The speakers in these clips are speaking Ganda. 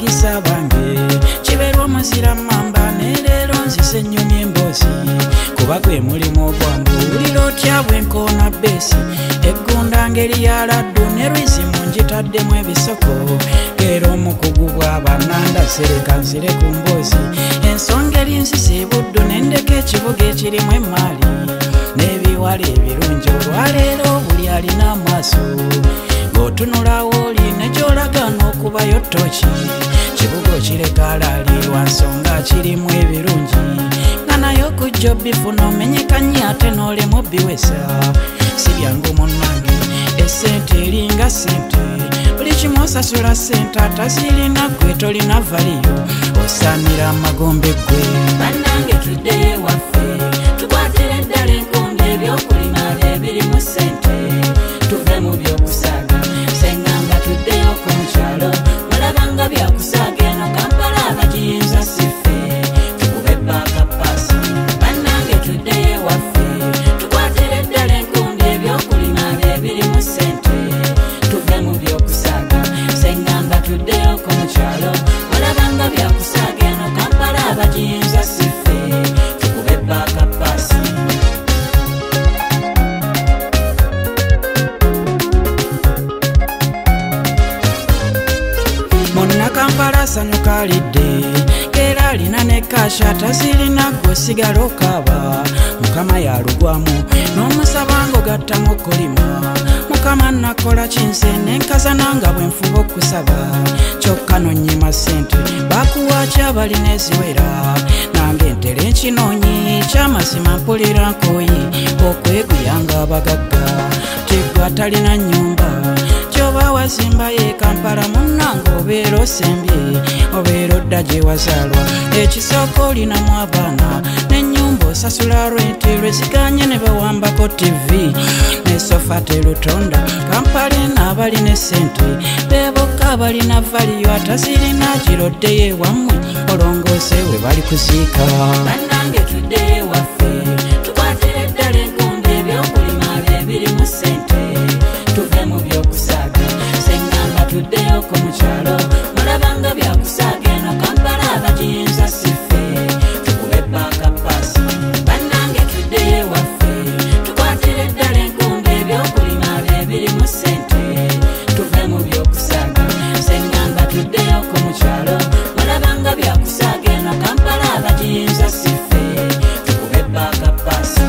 bayisa bange kiberwa omuzira mamba nerero nzise ennyumya emboozi kuba gwe mulimu ogwangu wulira otya bwenkoona beesi eggunda ngeri ya laddu ne lwizimu ngitaddemu ebisoko era omukugu bw'abananda sereka nzire ku mboozi ensonga eri nzise buddu nendeka ekibuga ekirimu emaali n'ebiwala ebirungi olwaleero buli alina amaaso ng'otunulawo oli ne gy'olagana okubayo toki kibuga okireka alaalirwa nsonga kirimu ebirungi nga naye okujja obifuna omenyekanye ate n'olemu biwesa si byangu munnange essente eringa ssente buli kimu osasula ssente atazirina gwe tolina valiyo osaanira amagombe gwe bannange tuddeyo ewaffe tukwatire eddala enkumbi ebyokulima ebirimu ssente tuve mu byokusaaga senganga tuddeyo ku mukyalo mulabanga byakusaaga eno Kampala abagiyinza siffe tukube bbaaka paasi bannange tuddeyo ewaffe tukwatire eddala enkumbi ebyokulima ebirimu ssente tuve mu byokusaaga senganga tuddeyo ku mukyalo mulabanga byakusaaga eno Kampala abagiyinza siffe tukube bbaaka paasi Monna Kampala asanyuka alidde era alina ne kasha tazirina gwe osigala okaaba Mukama yalugwamu n'omusaba ng'ogattamu okulima Mukama nakola kinse nenkazana nga bwe nfuba okusaba kyokka nonnyima ssente bakuwaaki abalina eziwera nange ntere nkinoonyi kyamazima mpulira nkooyi okweguyanga abagagga tegwe atalina nnyumba kyoba wazimba ye Kampala munnange obeera osembye obeera odda gye wazaalwa ekisooka olinamu abaana n'ennyumba osasula rwenti lweziganye ne bawambako TV ne sofa terutonda Kampala eno abalina essente beebokka abalina valiyo atazirina giroddeyo ewammwe olongoose we bali kuziika bannange tuddeyo ewaffe tukwatire eddala enkumbi ebyokulima ebirimu ssente tuve mu byokusaaga sengamba tuddeyo ku mukyalo mulabanga byakusaaga eno Kampala abagiyinza siffe tukube bbaaka paasi bannange tuddeyo ewaffe tukwatire eddala enkumbi ebyokulima ebirimu ssente tuve mu byokusaaga sengamba tuddeyo ku mukyalo mulabanga byakusaaga eno Kampala abagiyinza siffe tukube bbaaka paasi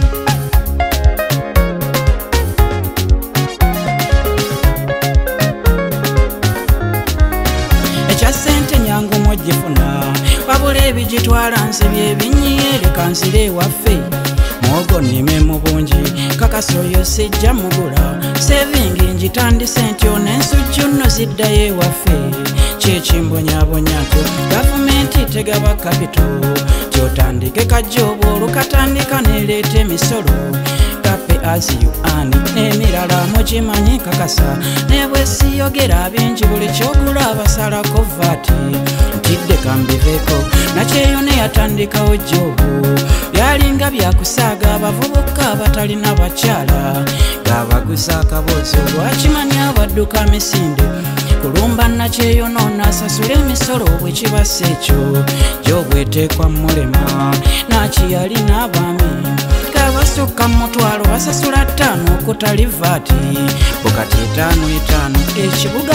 ekyasente nyangu mwogifuna wabula ebigitwala nsibye ebinyiyeereka nzire ewaffe mwogo nnime mu bungi kakasa oyo sijja mugula sevingi ngitandise ntyo n'ensujju nno ziddayo ewaffe kyekimbonyabonya nto gavumenti tegaba kapito kyotandike kajjooba olukatandika neeleeta emisolo kape as you earn n'emirala mukimanyi kakasa ne bwesiyogera bingi buli kyogula abasalako vaati ntidde kambiveeko nakyeyo ne yatandikawo jjoobu byalinga byakusaaga abavubuka abatalina bakyala ng'abaguza akaboozi olwakimanyi abadduka misinde kulumba nakyeyo noona asasula emisolo bwe kibasa ekyo gy'obweteekwa mulema nakiyali n'abaami kabasukka mutwalo basasula 5 okutali vaati bukati 5 ekibuga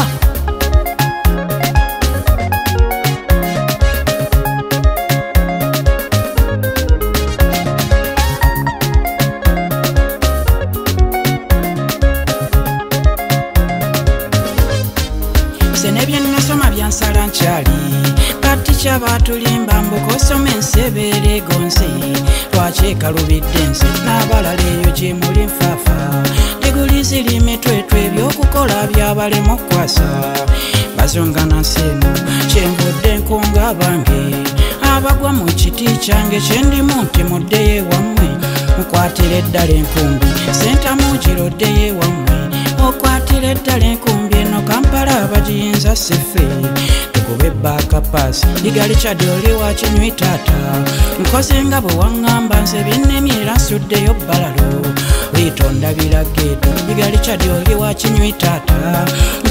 senebye nasoma byansala nkyali kati kyabatulimba mbukosoma ensi ebeera egonze twakyekaluubidde ensi n'abalala eyo gye muli nfaafa teguli ziri mitwetwe ebyokukola byabalema okukwasa bazongana nseeno kyenvudde nkunga abange abagwa mu kiti kyange kyendimu nti muddeyo ewammwe mukwatire eddala enkumbi sentamu giroddeyo ewammwe okwatire eddala enkumbi eno Kampala abagiyinza siffe tukube bbaaka paasi igali kyadde oli wa kinywi taata nkoze nga bwe waŋŋamba nze binnemye era nsuddeyo bbalalo wiitonda birageeto igali kyadde oli wa kinywi taata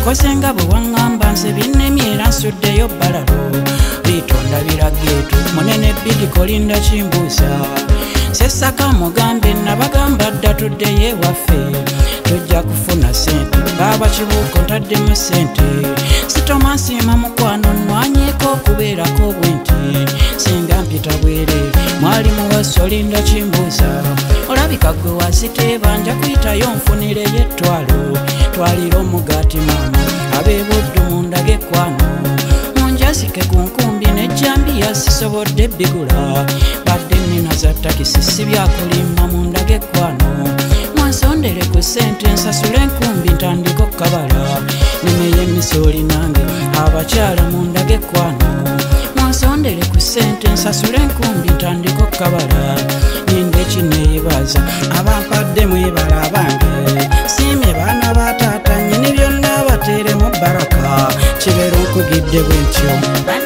nkoze nga bwe waŋŋamba nze binnemye era nsuddeyo balalo bitonda birageetu munene bidiko linda kimbuuza sesaka mugambe nabagamba dda tuddeyo ewaffe tujja kufuna sente baba kibuuko ntaddemu sente sitoma nsiima mukwano nnwanyeeko okubeerako bwenti singa mpita bwereere mwalimu wasso linda kimbuuza olabika gwe waziteeba nja kuyitayo nfunireyo ettwalo twalira omugaati maama ab'ebuddu mundage ekwano munjazike ku nkumbi nejjambiya sisobodde bigula badde nnina za takisi si byakulimba mundage ekwano mwansondere ku sente nsasule enkumbi ntandika okukabala nemeye emisooli nange abakyala mundage ekwano mwansondere ku sente nsasule enkumbi ntandika okukabala ninda ekineebaza abampadde mwebala abange siimye baana bataata nnyini byonna bateeremu baraka kibeera okugidde bwentyo